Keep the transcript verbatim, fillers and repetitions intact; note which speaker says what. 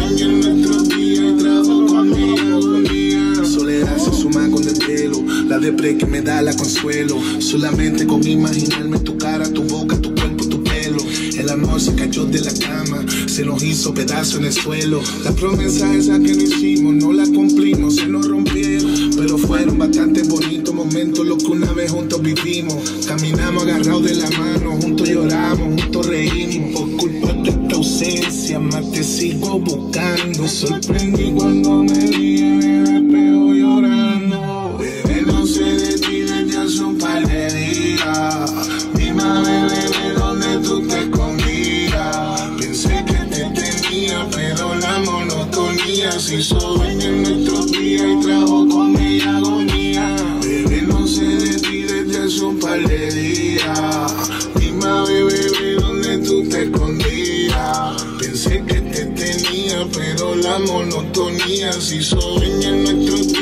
Speaker 1: sueño en nuestros días y trabajo con mi agonía. Soledad se suma con desvelo, la depre que me da la consuelo. Solamente con imaginarme tu cara, tu boca, tu cuerpo, tu pelo. El amor se cayó de la cama, se nos hizo pedazo en el suelo. Las promesas esas que no hicimos, no las cumplimos, se nos rompieron. Pero fueron bastante bonitos momentos los que una vez juntos vivimos. Caminamos agarrados de la mano, juntos lloramos, juntos reímos. Por culpa de esta ausencia, más te sigo buscando. Sorprendí cuando me vi en el espejo llorando. Bebé, no sé de ti desde hace un par de días. Dime, bebé, ¿dónde tú te escondías? Pensé que te tenía, pero la monotonía se hizo dueña en nuestros días y trajo con mi agonía. Bebé, no sé de ti desde hace un par de días. Dime, bebé, ¿dónde tú te escondías? Pensé que te tenía, pero la monotonía se hizo dueña en nuestros días.